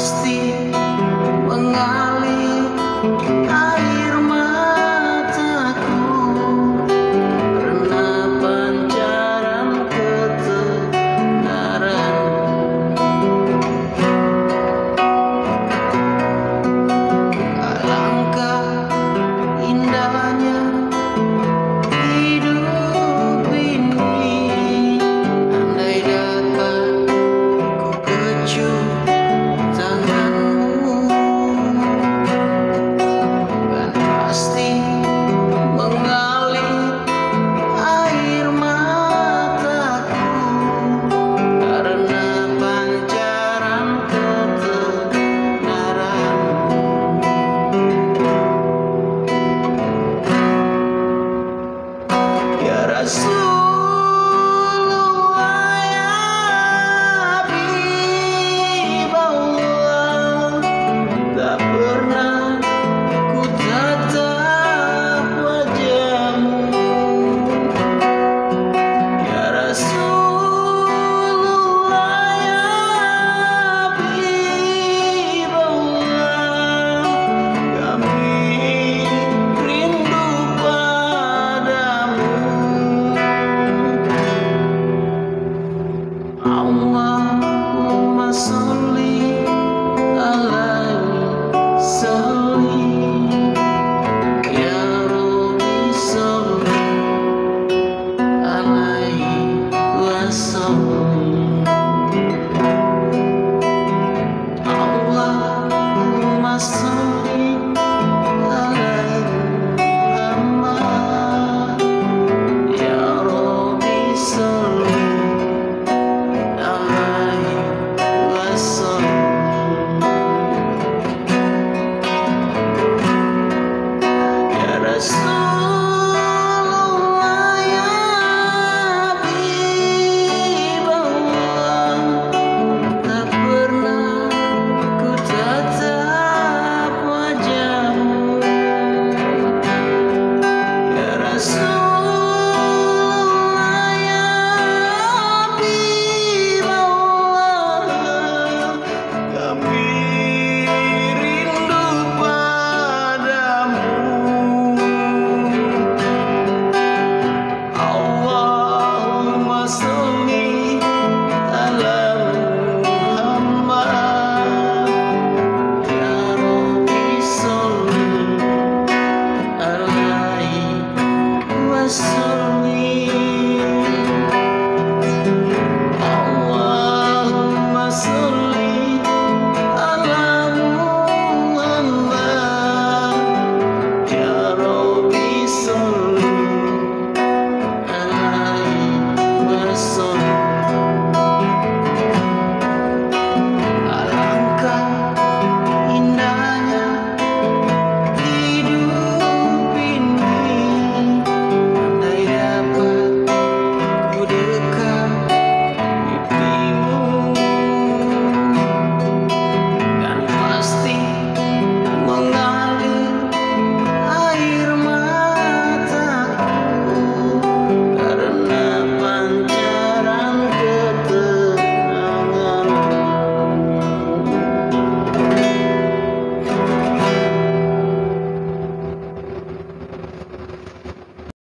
pasti mengalir air mataku karena pancaran ketenaran. Alangkah indahnya hidup ini, andai dapat ku kecup tanganmu, kan pasti mengalir air mataku karena pancaran ketenaran. Ya Rasulullah, ya Habiballah, tak pernah ku tatap wajahmu. Ya Rasulullah, ya Habiballah, kami rindu padamu. Allahumma sholli alaihi sallim, ya Rabbi sholli alaihi wasallim. Allahumma sholli